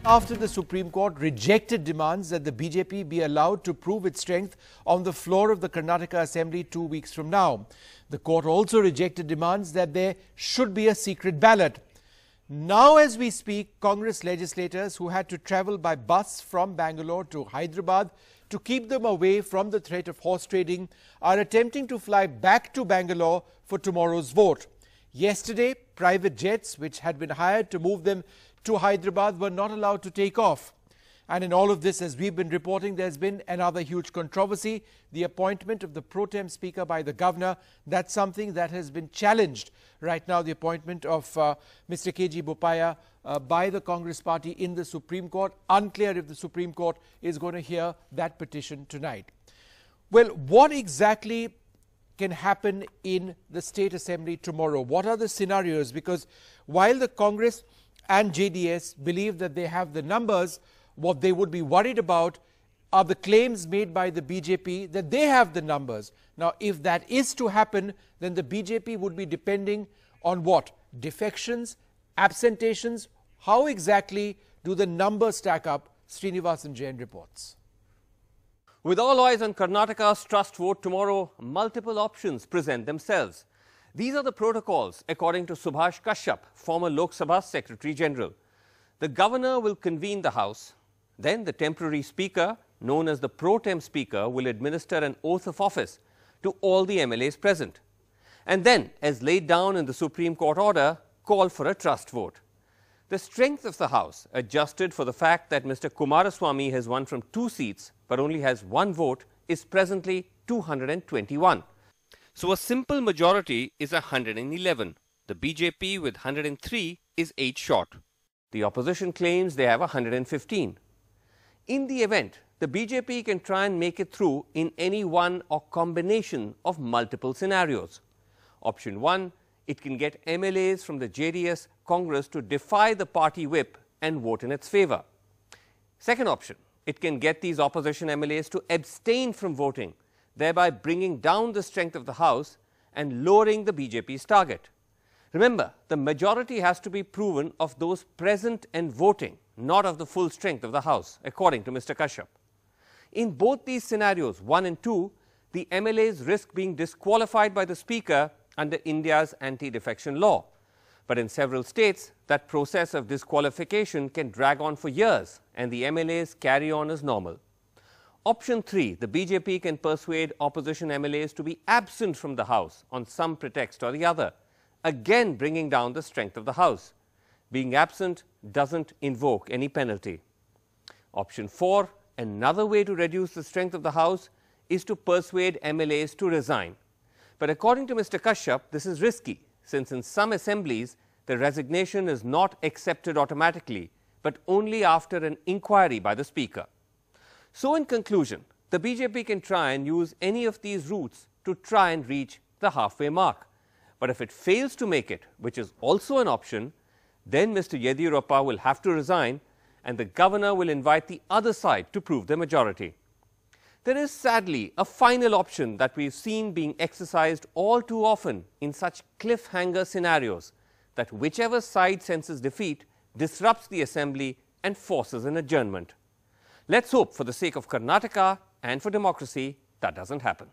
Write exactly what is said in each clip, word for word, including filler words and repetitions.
After the Supreme Court rejected demands that the B J P be allowed to prove its strength on the floor of the Karnataka Assembly two weeks from now. The court also rejected demands that there should be a secret ballot. Now as we speak, Congress legislators who had to travel by bus from Bangalore to Hyderabad to keep them away from the threat of horse trading are attempting to fly back to Bangalore for tomorrow's vote. Yesterday, private jets which had been hired to move them to Hyderabad were not allowed to take off. And in all of this, as we've been reporting, there's been another huge controversy, the appointment of the pro tem speaker by the governor. That's something that has been challenged right now, the appointment of uh, Mister K G Bopaya uh, by the Congress party in the Supreme Court. Unclear if the Supreme Court is going to hear that petition tonight. Well, what exactly can happen in the State Assembly tomorrow? What are the scenarios? Because while the Congress and J D S believe that they have the numbers, what they would be worried about are the claims made by the B J P that they have the numbers. Now, if that is to happen, then the B J P would be depending on what? Defections, absentations. How exactly do the numbers stack up? Srinivasan Jain reports. With all eyes on Karnataka's trust vote tomorrow, multiple options present themselves. These are the protocols, according to Subhash Kashyap, former Lok Sabha Secretary General. The governor will convene the House. Then the temporary speaker, known as the pro tem speaker, will administer an oath of office to all the M L As present. And then, as laid down in the Supreme Court order, call for a trust vote. The strength of the House, adjusted for the fact that Mister Kumaraswamy has won from two seats but only has one vote, is presently two hundred twenty-one. So a simple majority is one hundred eleven. The B J P with one hundred three is eight short. The opposition claims they have one hundred fifteen. In the event, the B J P can try and make it through in any one or combination of multiple scenarios. Option one, it can get M L As from the J D S Congress to defy the party whip and vote in its favour. Second option, it can get these opposition M L As to abstain from voting, thereby bringing down the strength of the House and lowering the B J P's target. Remember, the majority has to be proven of those present and voting, not of the full strength of the House, according to Mister Kashyap. In both these scenarios, one and two, the M L As risk being disqualified by the Speaker under India's anti-defection law. But in several states, that process of disqualification can drag on for years, and the M L As carry on as normal. Option three, the B J P can persuade opposition M L As to be absent from the House on some pretext or the other, again bringing down the strength of the House. Being absent doesn't invoke any penalty. Option four, another way to reduce the strength of the House is to persuade M L As to resign. But according to Mister Kashyap, this is risky, since in some assemblies, the resignation is not accepted automatically, but only after an inquiry by the Speaker. So in conclusion, the B J P can try and use any of these routes to try and reach the halfway mark. But if it fails to make it, which is also an option, then Mister Yediyurappa will have to resign and the governor will invite the other side to prove the majority. There is sadly a final option that we've seen being exercised all too often in such cliffhanger scenarios, that whichever side senses defeat disrupts the assembly and forces an adjournment. Let's hope for the sake of Karnataka and for democracy that doesn't happen.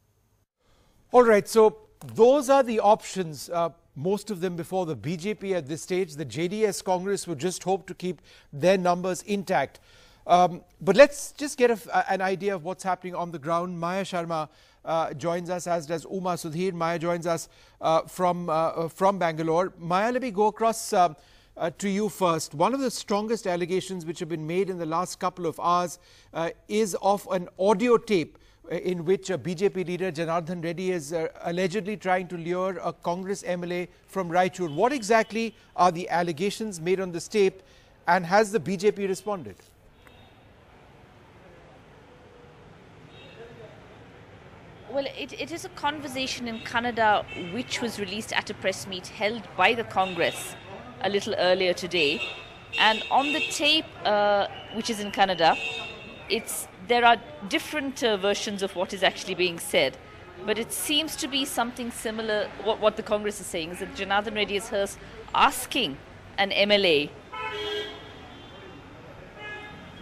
All right, so those are the options, uh, most of them before the B J P at this stage. The J D S Congress would just hope to keep their numbers intact. Um, but let's just get a, an idea of what's happening on the ground. Maya Sharma uh, joins us, as does Uma Sudhir. Maya joins us uh, from, uh, from Bangalore. Maya, let me go across uh, uh, to you first. One of the strongest allegations which have been made in the last couple of hours uh, is of an audio tape in which a B J P leader, Janardhan Reddy, is uh, allegedly trying to lure a Congress M L A from Raichur. What exactly are the allegations made on this tape, and has the B J P responded? Well, it, it is a conversation in Kannada which was released at a press meet held by the Congress a little earlier today. And on the tape, uh, which is in Kannada, it's, there are different uh, versions of what is actually being said. But it seems to be something similar. What, what the Congress is saying is that Janardhan Reddy is asking an M L A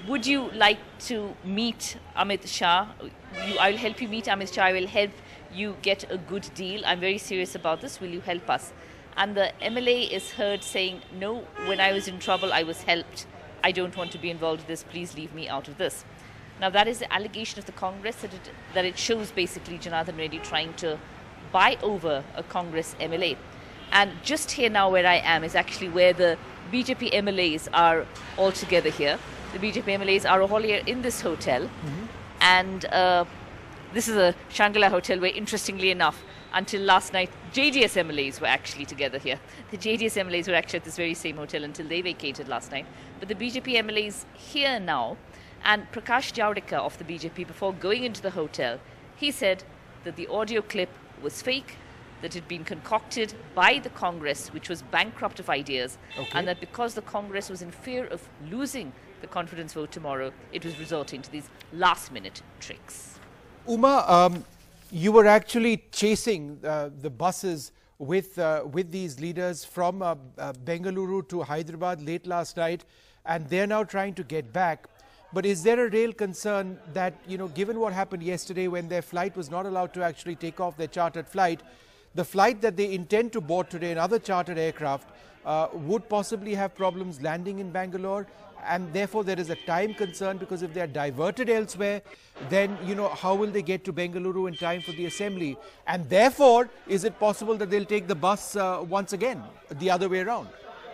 would you like to meet Amit Shah? You, I will help you meet Amit Shah. I will help you get a good deal. I'm very serious about this. Will you help us? And the M L A is heard saying, no, when I was in trouble, I was helped. I don't want to be involved in this. Please leave me out of this. Now, that is the allegation of the Congress, that it, that it shows basically Janardhan Reddy trying to buy over a Congress M L A. And just here now where I am is actually where the B J P M L As are all together here. The B J P M L As are all here in this hotel. Mm-hmm. And uh, this is a Shangri-La hotel where, interestingly enough, until last night, J D S M L As were actually together here. The J D S M L As were actually at this very same hotel until they vacated last night. But the B J P M L As here now, and Prakash Javadekar of the B J P, before going into the hotel, he said that the audio clip was fake, that it had been concocted by the Congress, which was bankrupt of ideas, okay. and that because the Congress was in fear of losing the confidence vote tomorrow, it was resorting to these last-minute tricks. Uma, um, you were actually chasing uh, the buses with uh, with these leaders from uh, uh, Bengaluru to Hyderabad late last night, and they're now trying to get back. But is there a real concern that, you know, given what happened yesterday when their flight was not allowed to actually take off, their chartered flight, the flight that they intend to board today, another chartered aircraft, uh, would possibly have problems landing in Bangalore, and therefore there is a time concern, because if they are diverted elsewhere, then, you know, how will they get to Bengaluru in time for the assembly? And therefore, is it possible that they'll take the bus uh, once again, the other way around?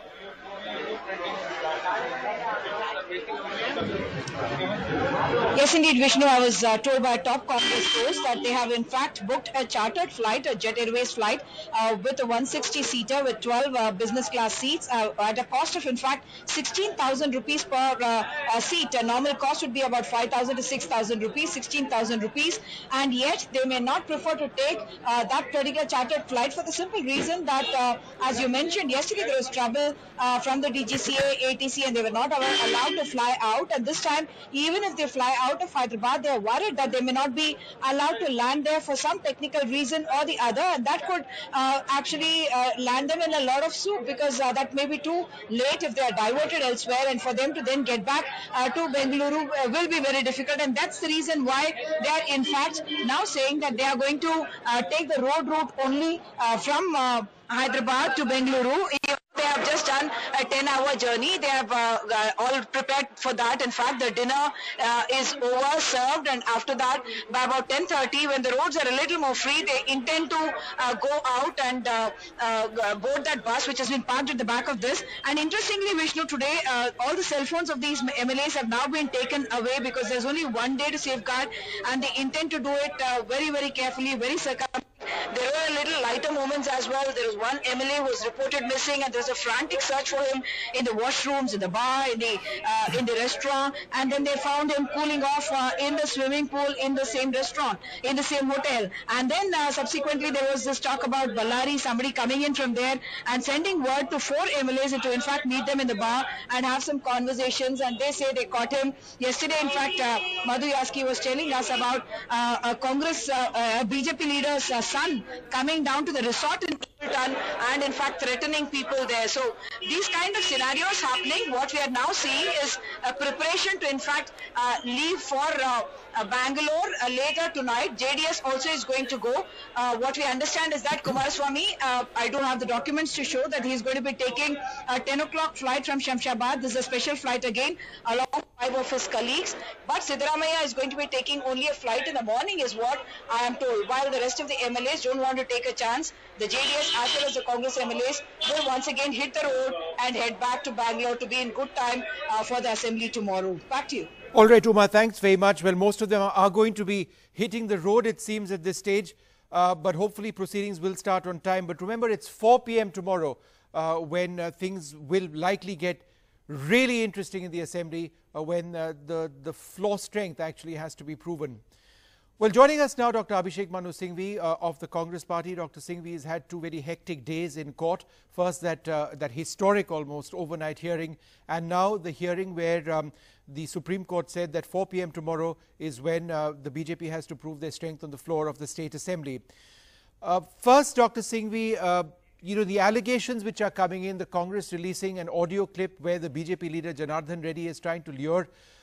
Yes, indeed, Vishnu. I was uh, told by a top Congress source that they have in fact booked a chartered flight, a Jet Airways flight, uh, with a one sixty seater with twelve uh, business class seats uh, at a cost of in fact sixteen thousand rupees per uh, uh, seat. A normal cost would be about five thousand to six thousand rupees, sixteen thousand rupees, and yet they may not prefer to take uh, that particular chartered flight for the simple reason that, uh, as you mentioned, yesterday there was trouble uh, from the D G C A, A T C, and they were not allowed to fly out. And this time, even if they fly out of Hyderabad, they are worried that they may not be allowed to land there for some technical reason or the other, and that could uh, actually uh, land them in a lot of soup, because uh, that may be too late if they are diverted elsewhere, and for them to then get back uh, to Bengaluru uh, will be very difficult. And that's the reason why they are in fact now saying that they are going to uh, take the road route only uh, from uh, Hyderabad to Bengaluru. They have just done a ten hour journey. They have uh, uh, all prepared for that. In fact, the dinner uh, is over, served, and after that, by about ten thirty, when the roads are a little more free, they intend to uh, go out and uh, uh, board that bus, which has been parked at the back of this. And interestingly, Vishnu, today, uh, all the cell phones of these M L As have now been taken away, because there's only one day to safeguard, and they intend to do it uh, very, very carefully, very circumspectly. There were little lighter moments as well. There was one M L A who was reported missing, and there was a frantic search for him in the washrooms, in the bar, in the uh, in the restaurant, and then they found him cooling off uh, in the swimming pool in the same restaurant, in the same hotel. And then uh, subsequently there was this talk about Ballari, somebody coming in from there and sending word to four M L As to in fact meet them in the bar and have some conversations, and they say they caught him yesterday. In fact, uh, Madhu Yaski was telling us about uh, a Congress, uh, uh, B J P leader's uh, son coming down to the resort in Hilton and in fact threatening people there. So these kind of scenarios happening. What we are now seeing is a preparation to in fact uh, leave for uh, uh, Bangalore uh, later tonight. J D S also is going to go. Uh, what we understand is that Kumaraswamy, uh, I do have the documents to show that he is going to be taking a ten o'clock flight from Shamshabad. This is a special flight again, along with five of his colleagues. But Siddaramaiah is going to be taking only a flight in the morning, is what I am told. While the rest of the M L As don't want to take a chance, the J D S as well as the Congress M L As will once again hit the road and head back to Bangalore to be in good time uh, for the assembly tomorrow. Back to you. All right, Uma, thanks very much. Well, most of them are going to be hitting the road, it seems, at this stage. Uh, but hopefully proceedings will start on time. But remember, it's four p m tomorrow uh, when uh, things will likely get really interesting in the assembly, uh, when uh, the, the floor strength actually has to be proven. Well, joining us now, Doctor Abhishek Manu Singhvi uh, of the Congress Party. Doctor Singhvi has had two very hectic days in court. First, that uh, that historic, almost overnight hearing, and now the hearing where um, the Supreme Court said that four p m tomorrow is when uh, the B J P has to prove their strength on the floor of the State Assembly. Uh, first, Doctor Singhvi, uh, you know, the allegations which are coming in, the Congress releasing an audio clip where the B J P leader Janardhan Reddy is trying to lure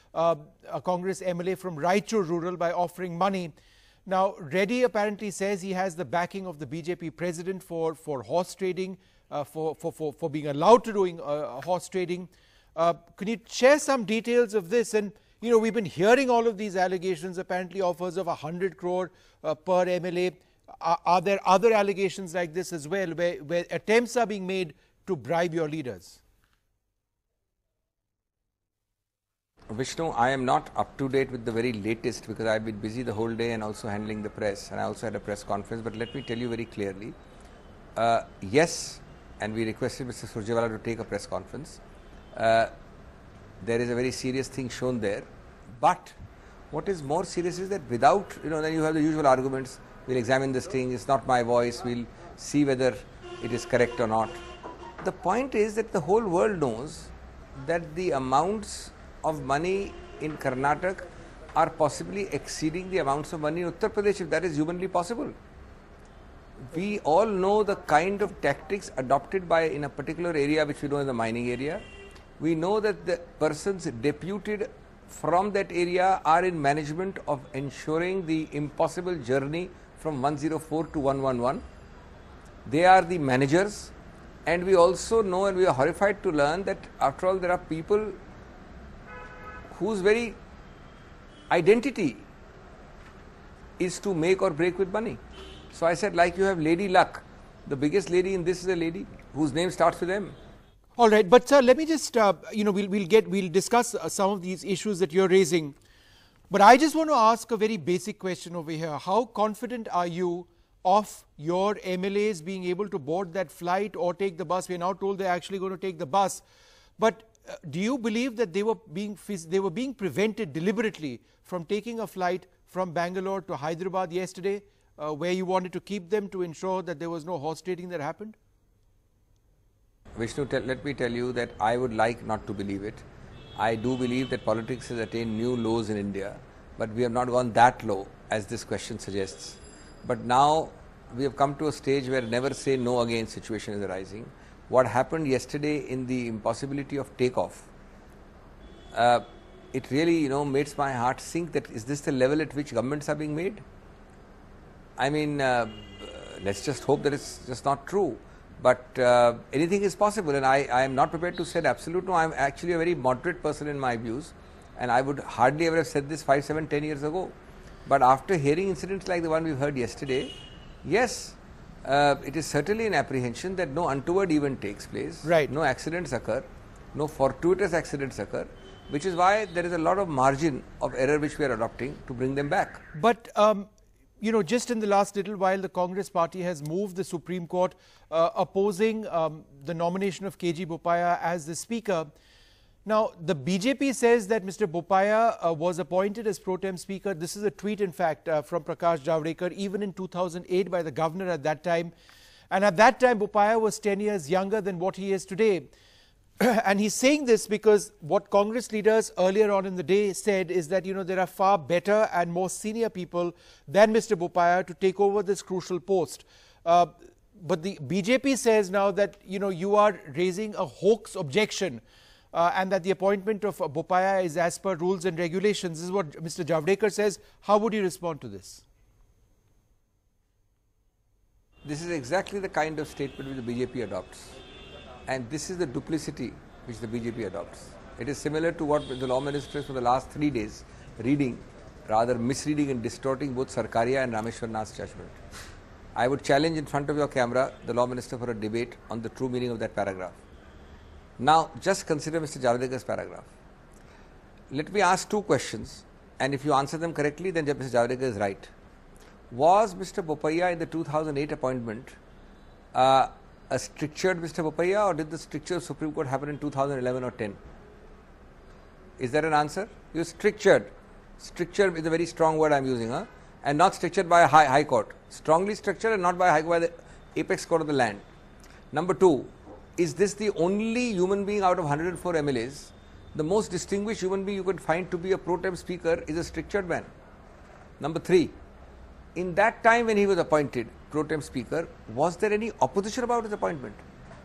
uh, a Congress M L A from Raichur Rural by offering money. Now, Reddy apparently says he has the backing of the B J P president for, for horse trading, uh, for, for, for, for being allowed to doing uh, horse trading. Uh, can you share some details of this? And, you know, we've been hearing all of these allegations, apparently offers of one hundred crore uh, per M L A. Are, are there other allegations like this as well, where, where attempts are being made to bribe your leaders? Vishnu, I am not up to date with the very latest because I've been busy the whole day and also handling the press, and I also had a press conference. But let me tell you very clearly, uh, yes, and we requested Mister Surjewala to take a press conference. Uh, there is a very serious thing shown there. But what is more serious is that without, you know, then you have the usual arguments. We'll examine this thing. It's not my voice. We'll see whether it is correct or not. The point is that the whole world knows that the amounts of money in Karnataka are possibly exceeding the amounts of money in Uttar Pradesh, if that is humanly possible. We all know the kind of tactics adopted by in a particular area which we know is the mining area. We know that the persons deputed from that area are in management of ensuring the impossible journey from one oh four to one one one. They are the managers, and we also know, and we are horrified to learn, that after all there are people whose very identity is to make or break with money. So I said, like you have Lady Luck, the biggest lady in this is a lady whose name starts with M. All right, but sir, let me just, uh, you know, we'll, we'll get, we'll discuss uh, some of these issues that you're raising. But I just want to ask a very basic question over here. How confident are you of your M L As being able to board that flight or take the bus? We're now told they're actually going to take the bus. But uh, do you believe that they were being they were being prevented deliberately from taking a flight from Bangalore to Hyderabad yesterday, uh, where you wanted to keep them to ensure that there was no horse trading that happened? Vishnu, tell, let me tell you that I would like not to believe it. I do believe that politics has attained new lows in India, but we have not gone that low as this question suggests. But now we have come to a stage where never say no again situation is arising. What happened yesterday in the impossibility of takeoff, uh, it really, you know, makes my heart sink that is this the level at which governments are being made? I mean, uh, let's just hope that it's just not true. But uh, anything is possible, and I, I am not prepared to say absolute no. I am actually a very moderate person in my views, and I would hardly ever have said this five, seven, ten years ago. But after hearing incidents like the one we heard yesterday, yes, uh, it is certainly an apprehension that no untoward event takes place, right. No accidents occur, no fortuitous accidents occur, which is why there is a lot of margin of error which we are adopting to bring them back. But um, you know, just in the last little while, the Congress party has moved the Supreme Court uh, opposing um, the nomination of K G Bopaiah as the Speaker. Now, the B J P says that Mister Bopaiah uh, was appointed as pro tem Speaker. This is a tweet, in fact, uh, from Prakash Javadekar, even in two thousand eight by the governor at that time. And at that time, Bopaiah was ten years younger than what he is today. And he's saying this because what Congress leaders earlier on in the day said is that, you know, there are far better and more senior people than Mister Bopaiah to take over this crucial post. Uh, but the B J P says now that, you know, you are raising a hoax objection uh, and that the appointment of uh, Bopaiah is as per rules and regulations. This is what Mister Javadekar says. How would you respond to this? This is exactly the kind of statement which the B J P adopts. And this is the duplicity which the B J P adopts. It is similar to what the law ministers for the last three days reading, rather misreading and distorting both Sarkaria and Rameshwar Nath's judgment. I would challenge in front of your camera the law minister for a debate on the true meaning of that paragraph. Now, just consider Mister Javadekkar's paragraph. Let me ask two questions, and if you answer them correctly, then Mister Javadekar is right. Was Mister Bopaiah in the two thousand eight appointment uh, a strictured Mister Bopaiah, or did the stricture of Supreme Court happen in two thousand eleven or ten? Is there an answer? He was strictured. Stricture is a very strong word I am using, huh? And not strictured by a high, high court. Strongly structured and not by, high, by the apex court of the land. Number two, is this the only human being out of one hundred four M L As? The most distinguished human being you could find to be a pro tem speaker is a strictured man. Number three, in that time when he was appointed pro tem speaker, was there any opposition about his appointment?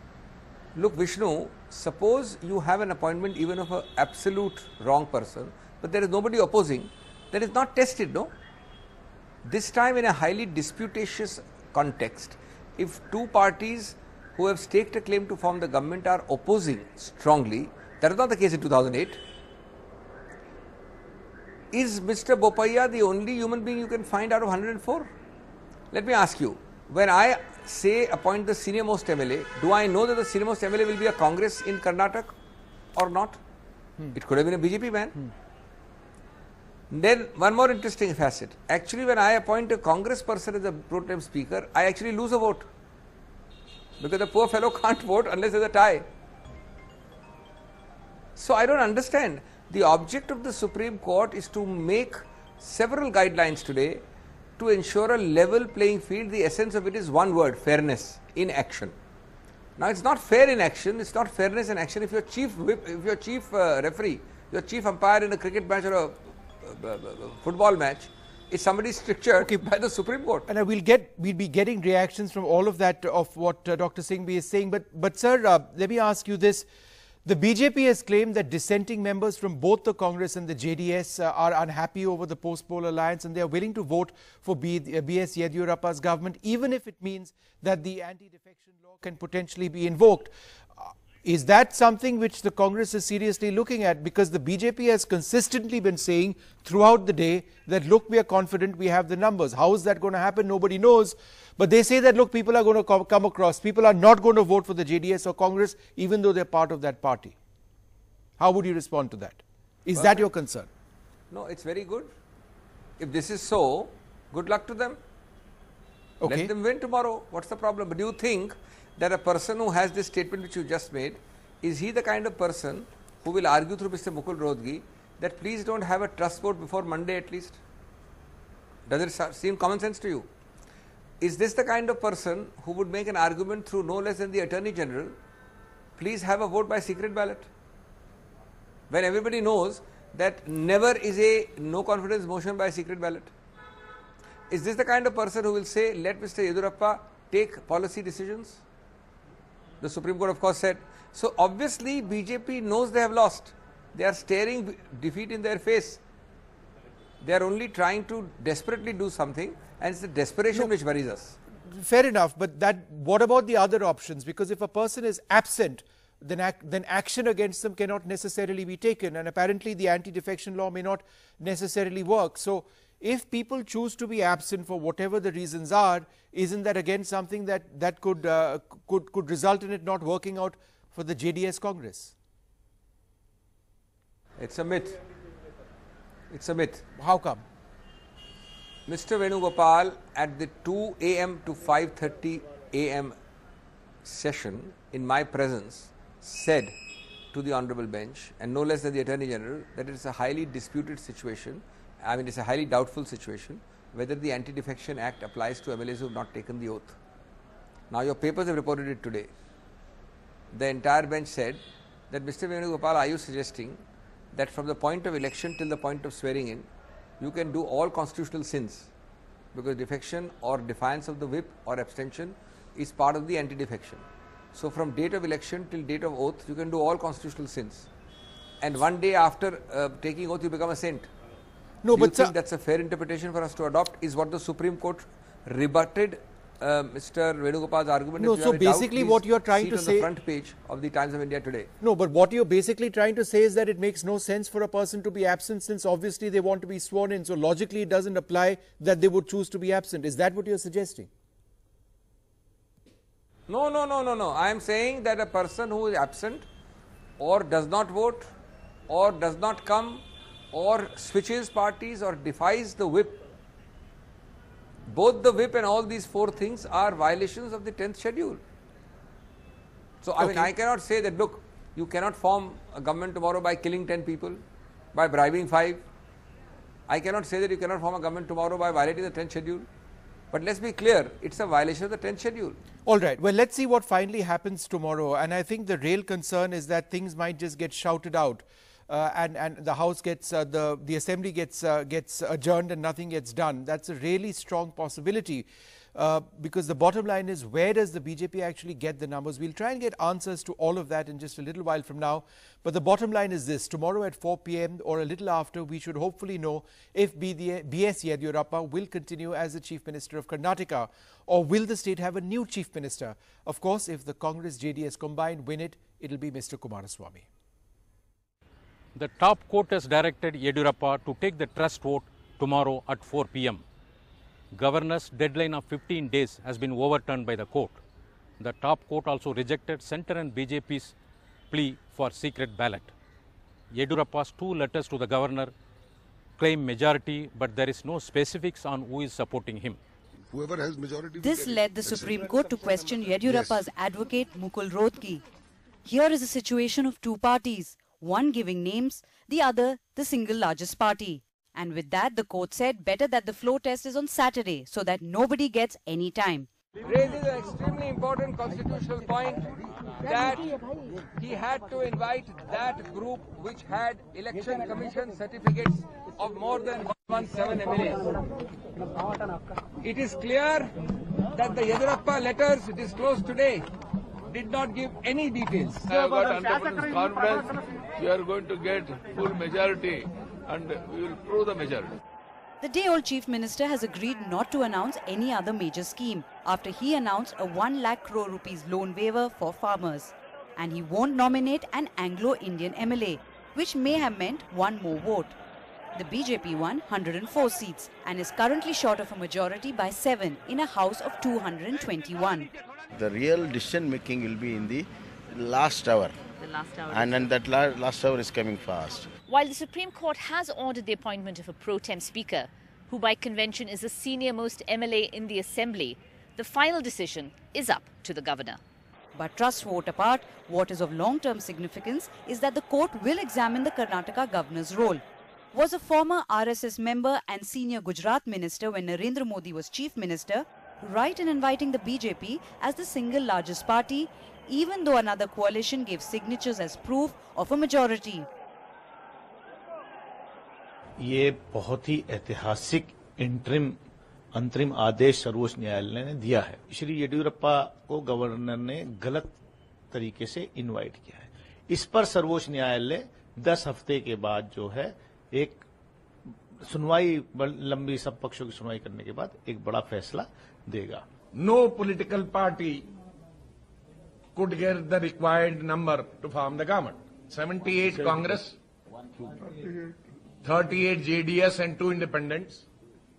Look, Vishnu, suppose you have an appointment even of an absolute wrong person, but there is nobody opposing, that is not tested, no? This time in a highly disputatious context, if two parties who have staked a claim to form the government are opposing strongly, that is not the case in two thousand eight. Is Mister Boppaiah the only human being you can find out of one hundred four? Let me ask you, when I say appoint the senior most M L A, do I know that the senior most M L A will be a Congress in Karnataka or not? Hmm. It could have been a B J P man. Hmm. Then one more interesting facet. Actually, when I appoint a Congress person as a pro tem speaker, I actually lose a vote. Because the poor fellow can't vote unless there's a tie. So I don't understand. The object of the Supreme Court is to make several guidelines today to ensure a level playing field. The essence of it is one word: fairness in action. Now it's not fair in action, it's not fairness in action if your chief whip, if your chief uh, referee, your chief umpire in a cricket match or a uh, uh, football match is somebody strictured okay. by the Supreme Court. And uh, we'll get we'll be getting reactions from all of that of what uh, Doctor Singhvi is saying. But but sir, uh, let me ask you this. The B J P has claimed that dissenting members from both the Congress and the J D S uh, are unhappy over the post-poll alliance, and they are willing to vote for B S Yediyurappa's government, even if it means that the anti-defection law can potentially be invoked. Uh, is that something which the Congress is seriously looking at? Because the B J P has consistently been saying throughout the day that, look, we are confident we have the numbers. How is that going to happen? Nobody knows. But they say that, look, people are going to come, come across. People are not going to vote for the J D S or Congress, even though they're part of that party. How would you respond to that? Is Perfect. that your concern? No, it's very good. If this is so, good luck to them. Okay. Let them win tomorrow. What's the problem? But do you think that a person who has this statement which you just made, is he the kind of person who will argue through Mister Mukul Rohatgi that please don't have a trust vote before Monday at least? Does it seem common sense to you? Is this the kind of person who would make an argument through no less than the Attorney General, please have a vote by secret ballot? When everybody knows that never is a no confidence motion by secret ballot. Is this the kind of person who will say, let Mister Yediyurappa take policy decisions? The Supreme Court of course said. So obviously B J P knows they have lost. They are staring defeat in their face. They are only trying to desperately do something, and it's the desperation no, which worries us. Fair enough, but that what about the other options? Because if a person is absent, then, ac then action against them cannot necessarily be taken, and apparently the anti-defection law may not necessarily work. So if people choose to be absent for whatever the reasons are, isn't that again something that, that could, uh, could, could result in it not working out for the J D S Congress? It's a myth. It's a myth. How come? Mister Venugopal at the two A M to five thirty A M session in my presence said to the Honorable Bench, and no less than the Attorney General, that it is a highly disputed situation. I mean, it's a highly doubtful situation whether the Anti-Defection Act applies to M L As who have not taken the oath. Now, your papers have reported it today. The entire bench said that, Mister Venugopal, are you suggesting that from the point of election till the point of swearing in, you can do all constitutional sins, because defection or defiance of the whip or abstention is part of the anti-defection. So from date of election till date of oath, you can do all constitutional sins, and one day after uh, taking oath you become a saint. No, do but you think that's a fair interpretation for us to adopt? Is what the Supreme Court rebutted uh, Mister Venugopal's argument? No, so basically what you are trying to say on the front page of the Times of India today. No, but what you're basically trying to say is that it makes no sense for a person to be absent, since obviously they want to be sworn in. So logically it doesn't apply that they would choose to be absent. Is that what you're suggesting? No, no, no, no, no. I am saying that a person who is absent or does not vote or does not come or switches parties or defies the whip, both the whip and all these four things are violations of the tenth schedule. So, I okay. mean, I cannot say that, look, you cannot form a government tomorrow by killing ten people, by bribing five. I cannot say that you cannot form a government tomorrow by violating the tenth schedule. But let's be clear, it's a violation of the tenth schedule. All right. Well, let's see what finally happens tomorrow. And I think the real concern is that things might just get shouted out. Uh, and, and the House gets, uh, the, the Assembly gets, uh, gets adjourned and nothing gets done. That's a really strong possibility. Uh, because the bottom line is, where does the B J P actually get the numbers? We'll try and get answers to all of that in just a little while from now. But the bottom line is this: tomorrow at four p m or a little after, we should hopefully know if B S Yediyurappa will continue as the Chief Minister of Karnataka, or will the state have a new Chief Minister? Of course, if the Congress J D S combined win it, it'll be Mister Kumaraswamy. The top court has directed Yediyurappa to take the trust vote tomorrow at four p m Governor's deadline of fifteen days has been overturned by the court. The top court also rejected Centre and B J P's plea for secret ballot. Yediyurappa's two letters to the governor claim majority, but there is no specifics on who is supporting him. Whoever has majority. This led the Supreme Court to question Yediyurappa's yes. advocate Mukul Rohatgi. Here is a situation of two parties, one giving names, the other the single largest party. And with that, the court said better that the floor test is on Saturday so that nobody gets any time. Raises an extremely important constitutional point that he had to invite that group which had election commission certificates of more than one seven M L As. It is clear that the Yediyurappa letters disclosed today did not give any details. I have got one hundred percent confidence you are going to get full majority and we will prove the majority. The day-old Chief Minister has agreed not to announce any other major scheme after he announced a one lakh crore rupees loan waiver for farmers. And he won't nominate an Anglo-Indian M L A, which may have meant one more vote. The B J P won one hundred four seats and is currently short of a majority by seven in a house of two hundred twenty-one. The real decision making will be in the last hour. The last hour. And then that la last hour is coming fast. While the Supreme Court has ordered the appointment of a pro tem speaker, who by convention is the senior-most M L A in the Assembly, the final decision is up to the governor. But trust vote apart, what is of long-term significance is that the court will examine the Karnataka governor's role. Was a former R S S member and senior Gujarat minister when Narendra Modi was chief minister right in inviting the B J P as the single largest party, even though another coalition gave signatures as proof of a majority? ये बहुत ही ऐतिहासिक interim अंतरिम आदेश सर्वोच्च न्यायालय ने दिया है। श्री येदियुरप्पा को गवर्नर ने गलत तरीके से इनवाइट किया है। इस पर सर्वोच्च न्यायालय दस हफ्ते के बाद जो है एक सुनवाई लंबी सब पक्षों की सुनवाई करने के बाद एक बड़ा फैसला देगा। No political party could get the required number to form the government. seventy-eight Congress, thirty-eight J D S and two independents.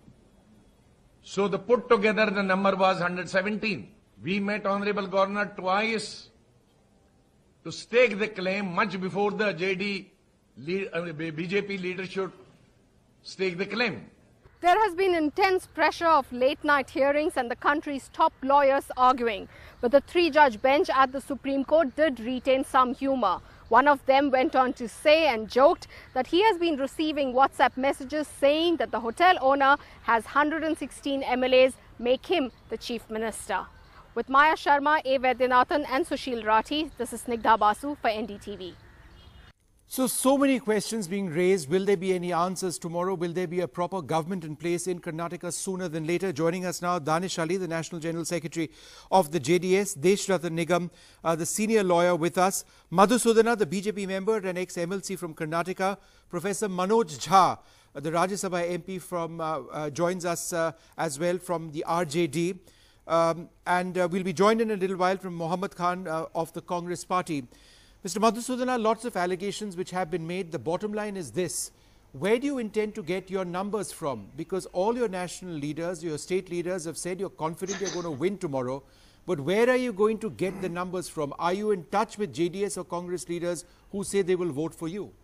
So the put together the number was one hundred seventeen. We met Honorable Governor twice to stake the claim much before the J D, B J P leadership stake the claim. There has been intense pressure of late-night hearings and the country's top lawyers arguing. But the three-judge bench at the Supreme Court did retain some humour. One of them went on to say and joked that he has been receiving WhatsApp messages saying that the hotel owner has one hundred sixteen M L As, make him the chief minister. With Maya Sharma, A. Vaidyanathan and Sushil Rathi, this is Snigdha Basu for N D T V. So, so many questions being raised. Will there be any answers tomorrow? Will there be a proper government in place in Karnataka sooner than later? Joining us now, Danish Ali, the National General Secretary of the J D S, Deshratan Nigam, uh, the senior lawyer with us, Madhusudana, the B J P member and ex-M L C from Karnataka, Professor Manoj Jha, uh, the Rajya Sabha M P from, uh, uh, joins us uh, as well from the R J D. Um, and uh, we'll be joined in a little while from Mohammad Khan uh, of the Congress Party. Mister Madhusudana, lots of allegations which have been made. The bottom line is this: where do you intend to get your numbers from? Because all your national leaders, your state leaders have said you're confident you're going to win tomorrow. But where are you going to get the numbers from? Are you in touch with J D S or Congress leaders who say they will vote for you?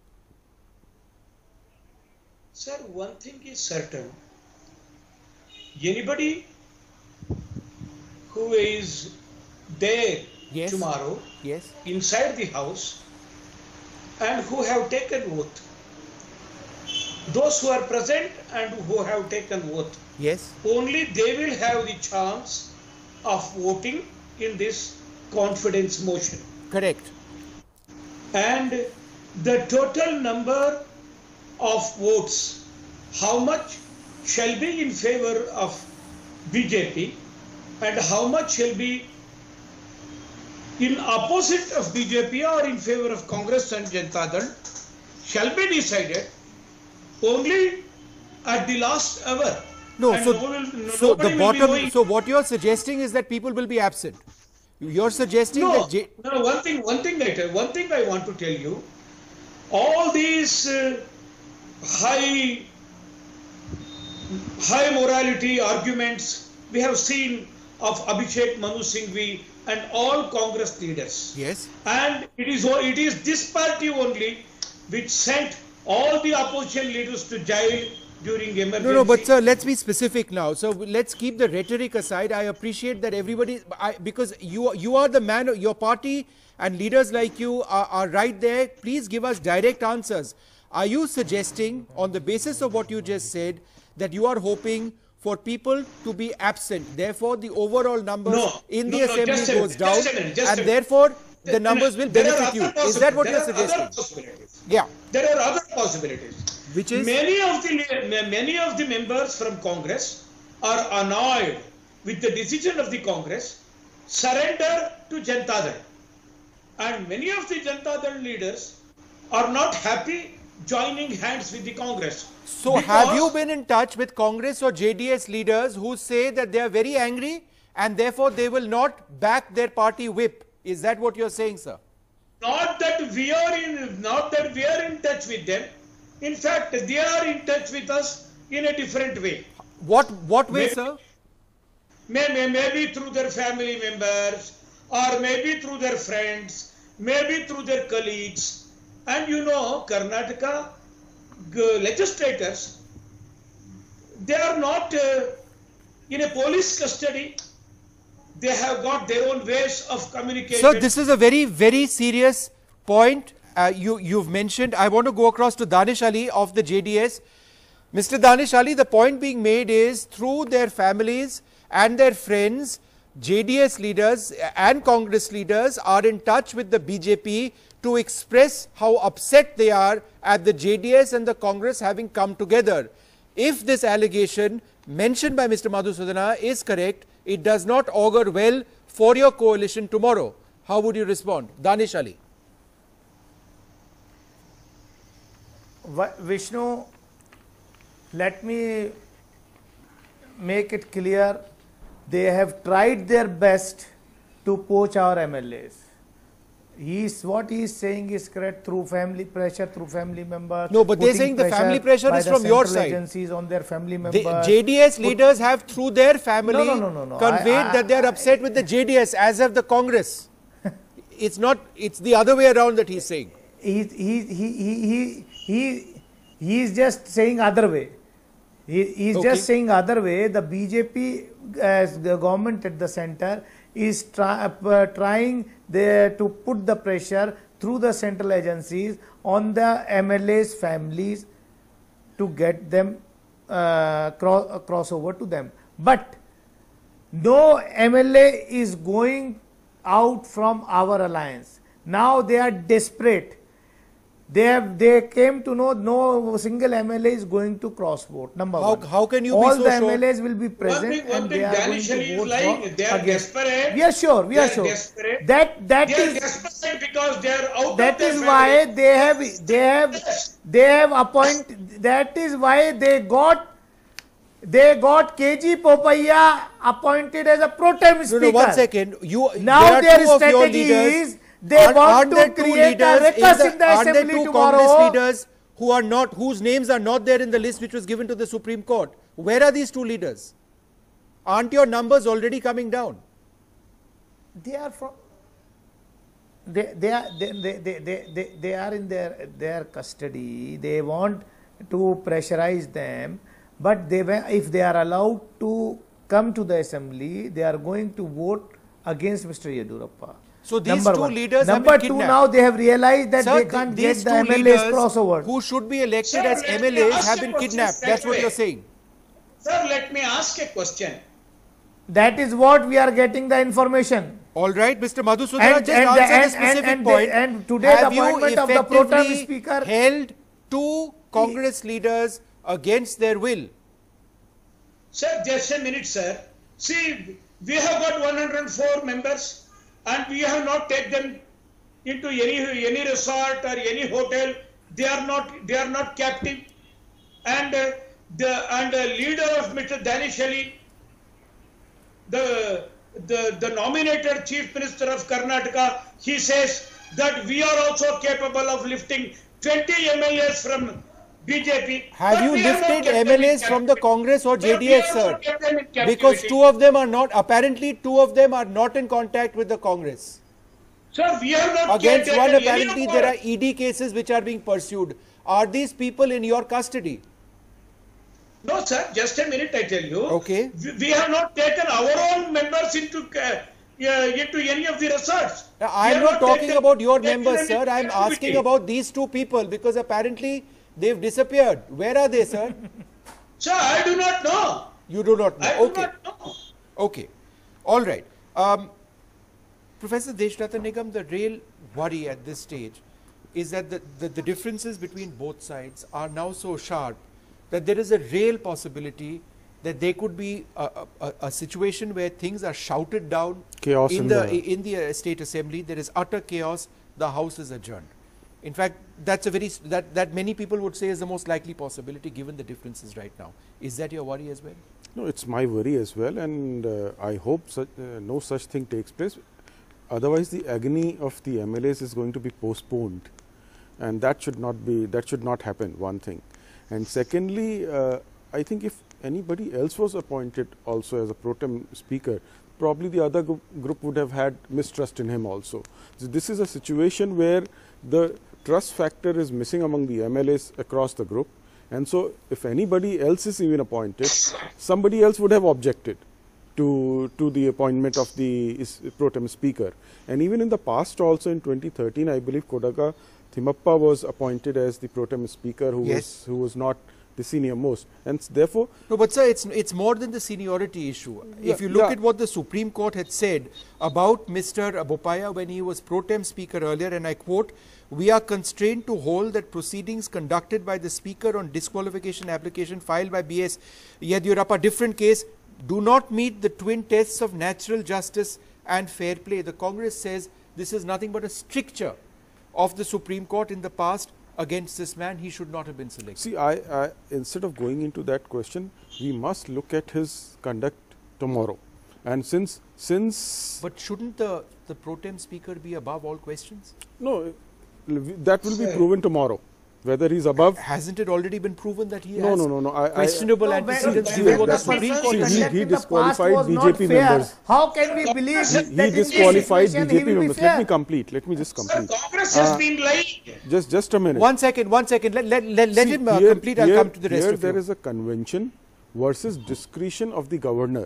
Sir, one thing is certain. Anybody who is there yes. tomorrow yes. inside the house and who have taken oath, those who are present and who have taken oath, yes. only they will have the chance of voting in this confidence motion. Correct. And the total number of votes, how much shall be in favor of B J P and how much shall be in opposite of B J P or in favor of Congress and Janata Dal shall be decided only at the last hour. No, and so, no will, no, so the bottom, so what you're suggesting is that people will be absent. You're suggesting no, that... J no, one thing, one thing, later, one thing I want to tell you, all these uh, high, high morality arguments we have seen of Abhishek Manu Singhvi and all Congress leaders. Yes. And it is, it is this party only which sent all the opposition leaders to jail during emergency. No, no, but sir, let's be specific now. So let's keep the rhetoric aside. I appreciate that everybody, I, because you, you are the man, your party and leaders like you are, are right there. Please give us direct answers. Are you suggesting, on the basis of what you just said, that you are hoping for people to be absent? Therefore, the overall numbers no, in no, the no, assembly just a goes minute, down, just a minute, just and a minute. therefore the numbers will there benefit you. Is that what there you're suggesting? Other possibilities. Yeah. There are other possibilities. Which is? Many of the many of the members from Congress are annoyed with the decision of the Congress, surrender to Janata Dal. And many of the Janata Dal leaders are not happy joining hands with the Congress. So have you been in touch with Congress or J D S leaders who say that they are very angry and therefore they will not back their party whip? Is that what you're saying, sir? Not that we are in, not that we are in touch with them. In fact, they are in touch with us in a different way. What what way, maybe, sir? May, may, maybe through their family members, or maybe through their friends, maybe through their colleagues. And you know, Karnataka legislators, they are not uh, in a police custody. They have got their own ways of communication. Sir, this is a very, very serious point uh, you, you've mentioned. I want to go across to Danish Ali of the J D S. Mister Danish Ali, the point being made is through their families and their friends, J D S leaders and Congress leaders are in touch with the B J P to express how upset they are at the J D S and the Congress having come together. If this allegation mentioned by Mister Madhusudana is correct, it does not augur well for your coalition tomorrow. How would you respond? Danish Ali. Vishnu, let me make it clear, they have tried their best to poach our M L As. He is, what he is saying is correct through family pressure, through family members. No, but they're saying the family pressure is from your side. Agencies on their family members. The J D S leaders have, through their family, no, no, no, no, no. conveyed I, I, that they are upset with the J D S, as have the Congress. It's not, it's the other way around that he's saying. He, he, he, he, he, he, he is just saying other way. He, he is okay. just saying other way. The B J P, as the government at the center, is try, uh, trying the, to put the pressure through the central agencies on the M L As' families to get them uh, cross, cross over to them. But no M L A is going out from our alliance. Now they are desperate. They have, they came to know no single M L A is going to cross vote. Number how, one. How can you All be so the sure? M L As will be present one thing, one and thing, they are Danish going to vote lying. They are against. desperate. We are sure. We they are are sure. Desperate. That that they is are desperate because they are out that of their is family. why they have they have they have appointed. That is why they got. They got K G Popaya appointed as a pro tem speaker. No, no, one second. You, now there their strategy is they aren't, want aren't to create a ruckus in the aren't assembly there two tomorrow. Congress leaders who are not, whose names are not there in the list which was given to the Supreme Court? Where are these two leaders? Aren't your numbers already coming down? They are from. They they are they they they they, they, they are in their their custody. They want to pressurize them. But they, if they are allowed to come to the assembly, they are going to vote against Mister Yediyurappa. So these Number two one. leaders Number have been two, kidnapped. now they have realized that Sir, they can't th get the M L As crossover. Who should be elected Sir, as M L As have been kidnapped. That's what way. you're saying. Sir, let me ask a question. That is what we are getting the information. All right, Mister Madhusudana, And- just and answer the- the and- specific and- and point. the- and today the have you appointment of the pro tem effectively speaker- held two Congress leaders against their will? Sir, just a minute, sir. See, we have got one hundred four members and we have not taken them into any any resort or any hotel. They are not they are not captive. And uh, the and the leader of Mister Danish Ali, the the the nominated chief minister of Karnataka, he says that we are also capable of lifting twenty M L As from B J P. Have you lifted M L As from the Congress or J D S, sir? Because two of them are not, apparently two of them are not in contact with the Congress. Sir, we have not Against one, apparently there are E D cases which are being pursued. Are these people in your custody? No, sir, just a minute, I tell you. Okay. We, we have not taken our own members into uh, uh, into any of the resorts. Now, I am not talking about your members, sir. I am asking about these two people because apparently they've disappeared. Where are they, sir? Sir, I do not know. You do not know. I do okay. not know. Okay. All right. Um, Professor Deshratan Nigam, the real worry at this stage is that the, the, the differences between both sides are now so sharp that there is a real possibility that there could be a, a, a situation where things are shouted down chaos in, in the, the in the uh, State Assembly. There is utter chaos. The House is adjourned. In fact, that's a very that that many people would say is the most likely possibility given the differences right now. Is that your worry as well? No, it's my worry as well, and uh, I hope such, uh, no such thing takes place. Otherwise, the agony of the M L As is going to be postponed, and that should not be that should not happen. One thing, and secondly, uh, I think if anybody else was appointed also as a pro tem speaker, probably the other group would have had mistrust in him also. So this is a situation where the trust factor is missing among the M L As across the group, and so if anybody else is even appointed, somebody else would have objected to to the appointment of the pro tem speaker. And even in the past also in twenty thirteen, I believe Kodaka Thimappa was appointed as the pro tem speaker who yes. was who was not the senior most, and therefore no, but sir, it's it's more than the seniority issue. Yeah, if you look yeah. at what the Supreme Court had said about Mister Bopaya when he was pro tem speaker earlier, and I quote, "We are constrained to hold that proceedings conducted by the speaker on disqualification application filed by B S Yediyurappa, different case, do not meet the twin tests of natural justice and fair play." The Congress says this is nothing but a stricture of the Supreme Court in the past against this man. He should not have been selected. See, I, I instead of going into that question, we must look at his conduct tomorrow. And since since but shouldn't the the pro tem speaker be above all questions? No, that will be proven tomorrow. Whether he's above, hasn't it already been proven that he no, has no, no, no. I, questionable I, antecedents? No, when, when the Supreme Court he, he disqualified B J P members. How can we believe he, he disqualified B J P members? Let me complete. Let me just complete. Sir, Congress has uh, been lying. Just, just a minute. One second, one second. Let let let, let See, him uh, here, complete. I'll here, come to the rest here of there you. is a convention versus discretion of the governor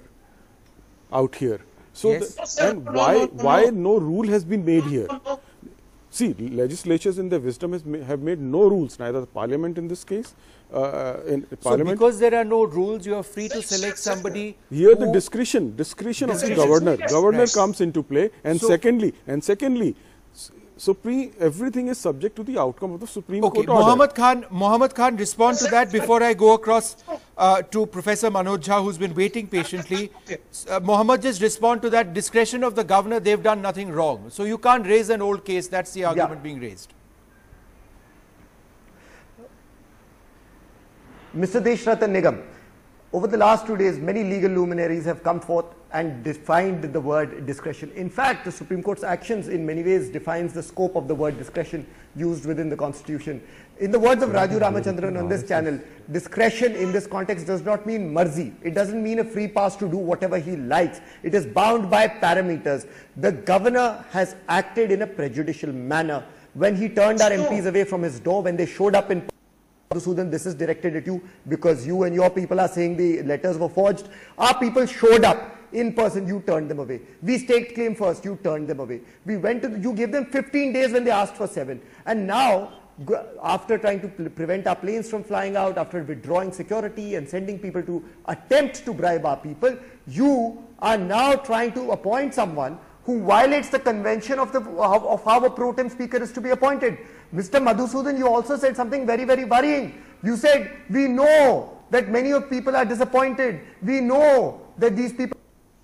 out here. So, yes. the, yes, and no, why no, no, why no. no rule has been made here? See, legislatures in their wisdom has ma have made no rules, neither the parliament in this case. Uh, in so parliament, because there are no rules, you are free to select somebody. Here, the discretion, discretion, discretion of the governor, yes. governor right. comes into play. And so, secondly, and secondly, Supreme, everything is subject to the outcome of the Supreme okay, Court order. Mohammed Khan, Mohammed Khan, respond to that before I go across uh, to Professor Manoj Jha, who's been waiting patiently. Uh, Mohammed, just respond to that. Discretion of the governor, they've done nothing wrong. So you can't raise an old case. That's the argument yeah. being raised. Mister Deshratan Nigam, over the last two days, many legal luminaries have come forth and defined the word discretion. In fact, the Supreme Court's actions in many ways defines the scope of the word discretion used within the Constitution. In the words of Raju Ramachandran on this channel, discretion in this context does not mean marzi. It doesn't mean a free pass to do whatever he likes. It is bound by parameters. The governor has acted in a prejudicial manner when he turned our M Ps away from his door when they showed up in Madhusudan. This is directed at you because you and your people are saying the letters were forged. Our people showed up in person, you turned them away. We staked claim first, you turned them away. We went to, the, you gave them fifteen days when they asked for seven. And now, after trying to prevent our planes from flying out, after withdrawing security and sending people to attempt to bribe our people, you are now trying to appoint someone who violates the convention of, the, of how a pro tem speaker is to be appointed. Mister Madhusudan, you also said something very, very worrying. You said, we know that many of people are disappointed. We know that these people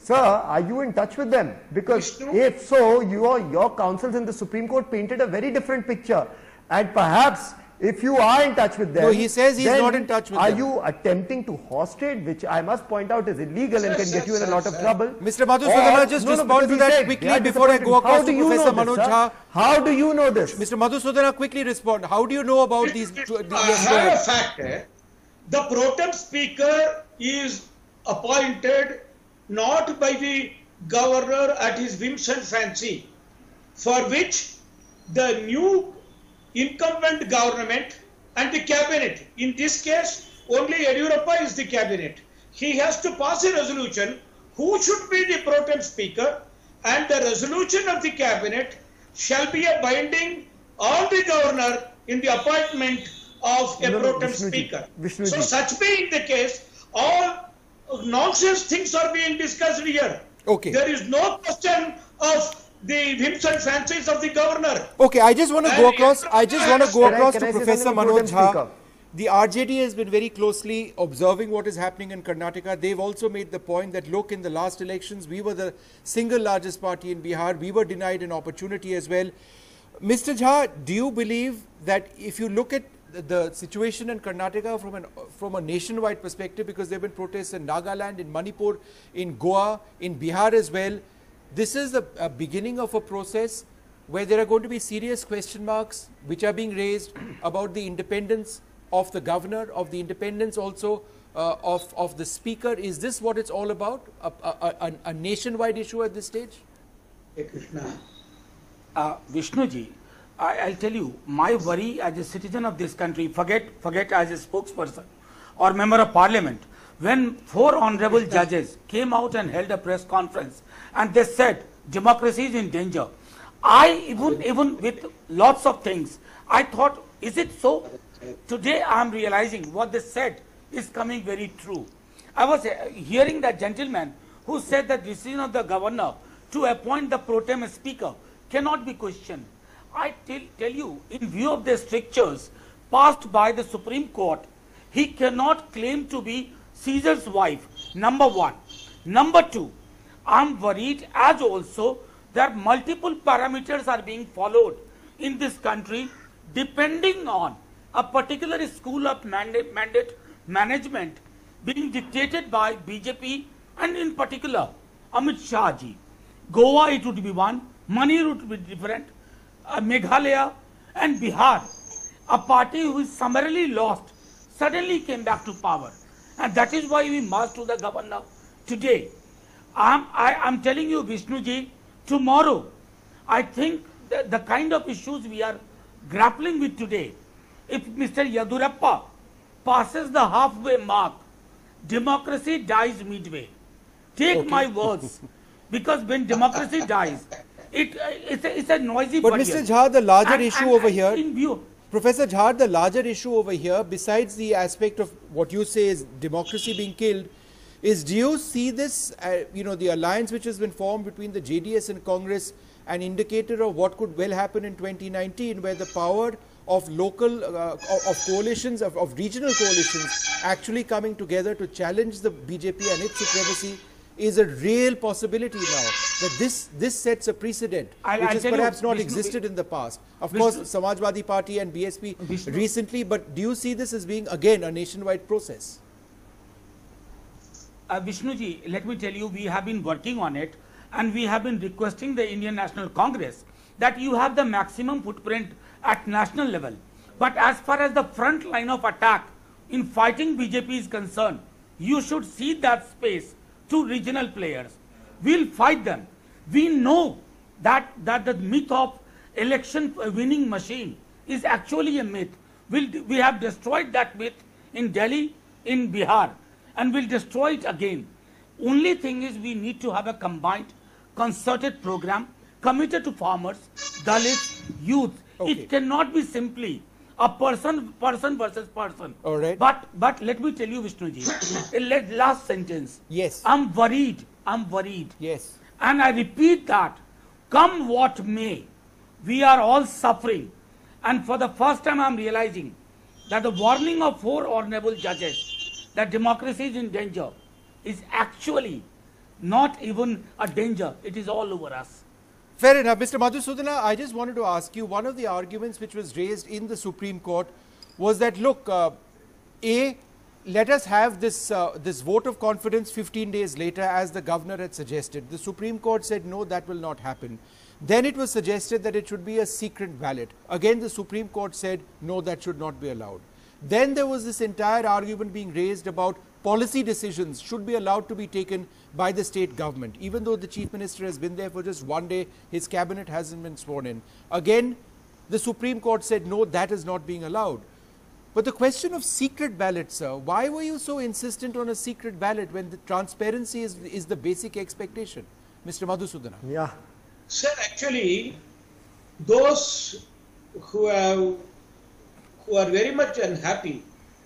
Sir, are you in touch with them? Because if so, your, your counsels in the Supreme Court painted a very different picture. And perhaps if you are in touch with them, no, he says he's not in touch with are them. you attempting to horse trade, which I must point out is illegal and can get you in a lot of trouble? Mister Madhusudana, just no, no, respond to that said, quickly before I go across to Professor Manoj Jha. How do you know this? Mister Madhusudana, quickly respond. How do you know about these? I have a fact. Eh? The pro tem speaker is appointed not by the governor at his whims and fancy, for which the new incumbent government and the cabinet, in this case only Yediyurappa is the cabinet, he has to pass a resolution who should be the pro tem speaker, and the resolution of the cabinet shall be a binding on the governor in the appointment of a no, pro no, tem Vishnuji, speaker. Vishnuji. So such being the case, all nonsense things are being discussed here. Okay. There is no question of the whims and fancies of the governor. Okay, I just want to go across. I just want to go Can I- across can to I say Professor something, Manoj Pro Tem Jha. The R J D has been very closely observing what is happening in Karnataka. They've also made the point that, look, in the last elections, we were the single largest party in Bihar. We were denied an opportunity as well. Mister Jha, do you believe that if you look at the situation in Karnataka from an from a nationwide perspective, because there have been protests in Nagaland, in Manipur, in Goa, in Bihar as well, this is the a beginning of a process where there are going to be serious question marks which are being raised about the independence of the governor, of the independence also uh, of, of the speaker. Is this what it's all about? A, a, a, a nationwide issue at this stage? Hey Krishna. Uh, Vishnuji, I, I'll tell you, my worry as a citizen of this country, forget, forget as a spokesperson or member of parliament, when four honorable judges came out and held a press conference and they said democracy is in danger, I even, even with lots of things, I thought, is it so? Today I am realizing what they said is coming very true. I was uh, hearing that gentleman who said that decision of the governor to appoint the pro tem speaker cannot be questioned. I tell, tell you, in view of the strictures passed by the Supreme Court, he cannot claim to be Caesar's wife, number one. Number two, I am worried as also that multiple parameters are being followed in this country depending on a particular school of mandate, mandate management being dictated by B J P and in particular Amit Shah ji. Goa it would be one, Manipur would be different, uh, Meghalaya and Bihar, a party who is summarily lost suddenly came back to power, and that is why we marched to the governor today. I'm, I am telling you, Vishnuji, tomorrow I think the, the kind of issues we are grappling with today, if Mister Yediyurappa passes the halfway mark, democracy dies midway. Take okay. my words, because when democracy dies, it, it's, a, it's a noisy But barrier. Mister Jha, the larger and, issue and, over and here, in view, Professor Jha, the larger issue over here, besides the aspect of what you say is democracy being killed, is do you see this, uh, you know, the alliance which has been formed between the J D S and Congress, an indicator of what could well happen in twenty nineteen, where the power of local, uh, of, of coalitions, of, of regional coalitions actually coming together to challenge the B J P and its supremacy is a real possibility now, that this this sets a precedent I'll, which I'll has tell perhaps you, not Vishnu, existed in the past. Of Vishnu, course, Samajwadi Party and B S P Vishnu, recently, but do you see this as being again a nationwide process? Uh, Vishnuji, let me tell you, we have been working on it and we have been requesting the Indian National Congress that you have the maximum footprint at national level. But as far as the front line of attack in fighting B J P is concerned, you should cede that space to regional players. We'll fight them. We know that, that the myth of election winning machine is actually a myth. We'll, we have destroyed that myth in Delhi, in Bihar, and we'll destroy it again. Only thing is we need to have a combined, concerted program committed to farmers, Dalits, youth. Okay. It cannot be simply a person, person versus person. All right. But, but let me tell you, Vishnuji, last sentence. Yes. I'm worried. I'm worried. Yes. And I repeat that, come what may, we are all suffering. And for the first time, I'm realizing that the warning of four honorable judges that democracy is in danger is actually not even a danger. It is all over us. Fair enough. Mister Madhusudana, I just wanted to ask you, one of the arguments which was raised in the Supreme Court was that, look, uh, A, let us have this, uh, this vote of confidence fifteen days later, as the governor had suggested. The Supreme Court said, no, that will not happen. Then it was suggested that it should be a secret ballot. Again, the Supreme Court said, no, that should not be allowed. Then there was this entire argument being raised about policy decisions should be allowed to be taken by the state government. Even though the Chief Minister has been there for just one day, his cabinet hasn't been sworn in. Again, the Supreme Court said, no, that is not being allowed. But the question of secret ballot, sir, why were you so insistent on a secret ballot when the transparency is, is the basic expectation? Mister Madhusudana. Yeah. Sir, actually, those who have, who are very much unhappy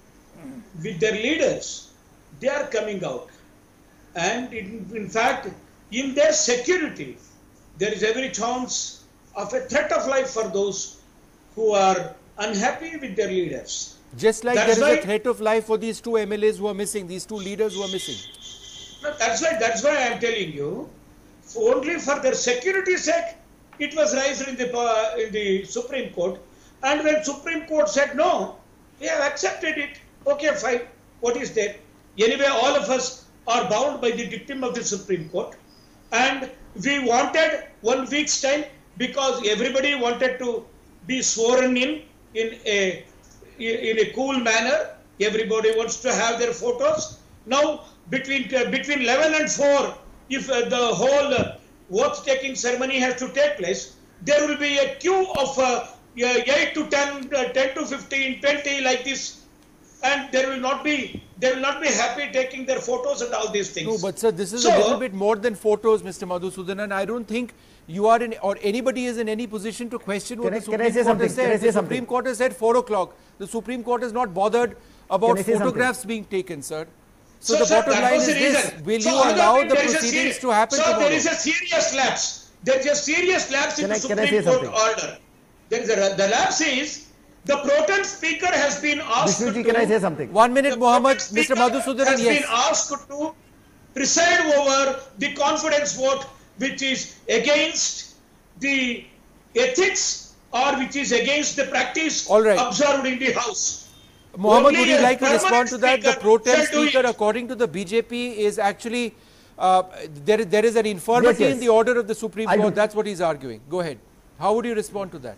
with their leaders, they are coming out. And in, in fact, in their security, there is every chance of a threat of life for those who are unhappy with their leaders. Just like That's there is why, a threat of life for these two M L As who are missing, these two leaders who are missing. No, that's why, that's why I am telling you, for only for their security sake, it was raised in the, uh, in the Supreme Court. And when Supreme Court said no, we have accepted it. Okay, fine. What is there? Anyway, all of us are bound by the dictum of the Supreme Court. And we wanted one week's time because everybody wanted to be sworn in in a, in a cool manner. Everybody wants to have their photos. Now, between, uh, between eleven and four, if uh, the whole uh, oath-taking ceremony has to take place, there will be a queue of uh, eight to ten, uh, ten to fifteen, twenty like this, and there will not be, they will not be happy taking their photos and all these things. No, but sir, this is so, a little bit more than photos, Mister Madhusudan, and I don't think you are in, or anybody is in any position to question what I, the Supreme I Court something? has said. The The something? Supreme Court has said four o'clock. The Supreme Court is not bothered about photographs being taken, sir. So, so the sir, bottom line is this: will so you allow the proceedings to happen so tomorrow? There is a serious lapse. There is a serious lapse in can the I, Supreme Court order. There is a, the lapse is the pro tem speaker has been asked Vishnuji, to. Can I say something? One minute, Mohammed. Mister Madhusudan, has yes. been asked to preside over the confidence vote, which is against the ethics or which is against the practice All right. observed in the House. Mohammed, Only would you a like to respond to that? The pro tem shall do speaker, it. according to the B J P, is actually uh, there. There is an infirmity Yes, yes. in the order of the Supreme I Court. do. That's what he's arguing. Go ahead. How would you respond to that?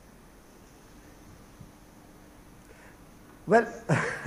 Well,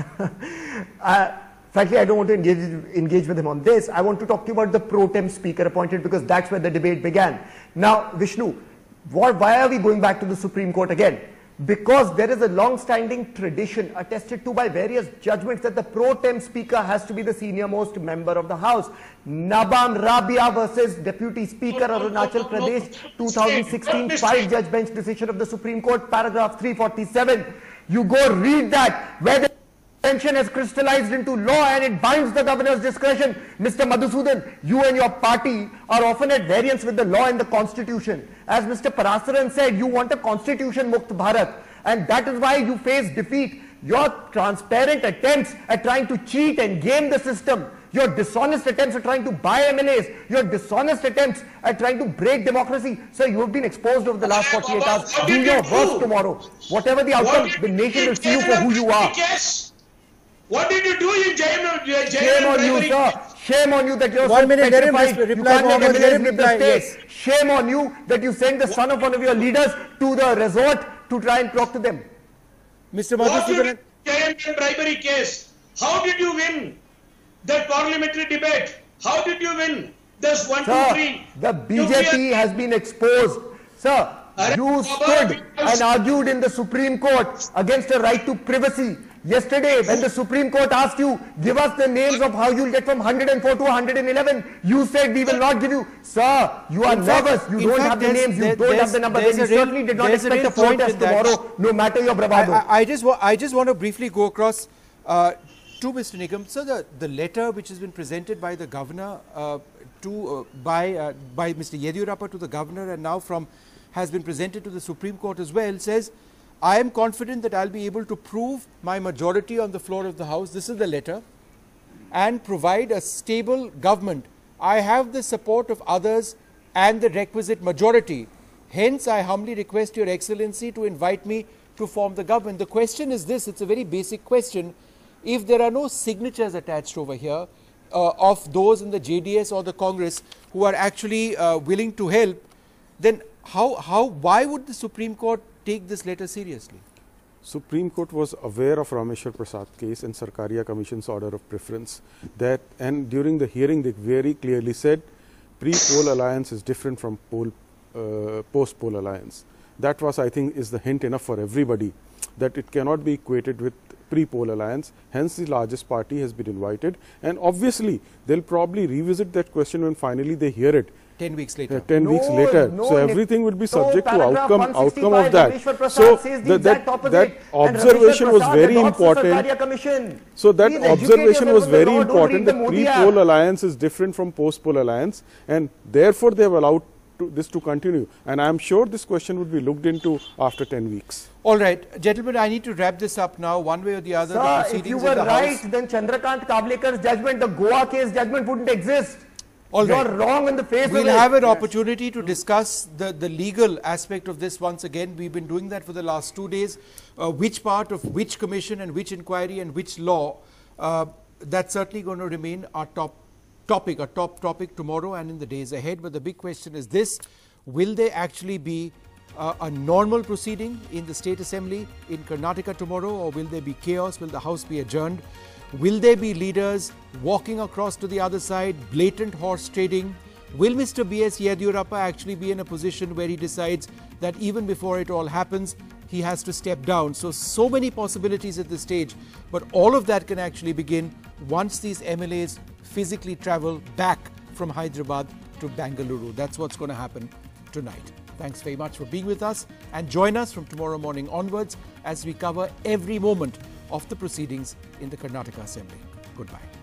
uh, frankly, I don't want to engage, engage with him on this. I want to talk to you about the pro tem speaker appointed because that's where the debate began. Now, Vishnu, what, why are we going back to the Supreme Court again? Because there is a long-standing tradition attested to by various judgments that the pro tem speaker has to be the senior most member of the House. Nabam Rabia versus Deputy Speaker of Arunachal Pradesh, twenty sixteen, five-judge bench decision of the Supreme Court, paragraph three forty-seven. You go read that, where the convention has crystallized into law and it binds the governor's discretion. Mister Madhusudan, you and your party are often at variance with the law and the constitution. As Mister Parasaran said, you want a constitution-mukt Bharat, and that is why you face defeat. Your transparent attempts at trying to cheat and game the system, your dishonest attempts at trying to buy M L As, your dishonest attempts at trying to break democracy. Sir, you have been exposed over the last forty-eight hours. Do your worst tomorrow. Whatever the outcome, the nation will see you for who you are. What did you do in jail? Shame on you, sir. Shame on you that you're One so minute, let him petrified. reply, You can't Mohammed, make let him M L As reply, leave the yes. state. Shame on you that you sent the son of one of your leaders to the resort to try and talk to them. Mister What you Madhusudan, did in bribery case? How did you win that parliamentary debate? How did you win? There's one, Sir, two, three. the B J P has been exposed. Sir, you stood and argued in the Supreme Court against a right to privacy. Yesterday, when the Supreme Court asked you, give us the names of how you'll get from one hundred four to one hundred eleven, you said we will not give you. Sir, you are In fact- nervous. You in don't fact, have the there's- names. You there- don't have there's- the numbers. there's And you a real- certainly did not there's a expect a real point protest in that. tomorrow, no matter your bravado. I, I just I just want to briefly go across uh, to Mister Nigam. So the the letter which has been presented by the governor uh, to uh, by uh, by Mister Yediyurappa to the governor and now from has been presented to the Supreme Court as well says, I am confident that I'll be able to prove my majority on the floor of the House. This is the letter, and provide a stable government I have the support of others and the requisite majority. Hence, I humbly request Your Excellency to invite me to form the government. The question is this, it's a very basic question. If there are no signatures attached over here uh, of those in the J D S or the Congress who are actually uh, willing to help, then how, how, why would the Supreme Court take this letter seriously? Supreme Court was aware of Rameshwar Prasad case and Sarkaria Commission's order of preference, that, and during the hearing they very clearly said pre-poll alliance is different from poll, uh, post-poll alliance. That was, I think, is the hint enough for everybody that it cannot be equated with pre-poll alliance. Hence, the largest party has been invited, and obviously they'll probably revisit that question when finally they hear it. Ten weeks later. Uh, ten no, weeks later. No, so everything will be subject no, to outcome outcome of that. So the, that that observation was very important. So that Please observation was very law, important. The pre-poll alliance is different from post-poll alliance, and therefore they have allowed to, this to continue. And I am sure this question would be looked into after ten weeks. All right, gentlemen, I need to wrap this up now. One way or the other, Sir, the proceedings if you were in the right, House, then Chandrakant Kavlekar's judgment, the Goa case judgment, wouldn't exist. All right. You're wrong in the face we'll of it. have an opportunity to discuss the, the legal aspect of this once again. We've been doing that for the last two days. Uh, which part of which commission and which inquiry and which law, uh, that's certainly going to remain our top topic, our top topic tomorrow and in the days ahead. But the big question is this, will there actually be uh, a normal proceeding in the State Assembly in Karnataka tomorrow, or will there be chaos? Will the House be adjourned? Will there be leaders walking across to the other side, blatant horse trading? Will Mister B S Yediyurappa actually be in a position where he decides that even before it all happens, he has to step down? So, so many possibilities at this stage, but all of that can actually begin once these M L As physically travel back from Hyderabad to Bengaluru. That's what's going to happen tonight. Thanks very much for being with us, and join us from tomorrow morning onwards as we cover every moment of the proceedings in the Karnataka Assembly. Goodbye.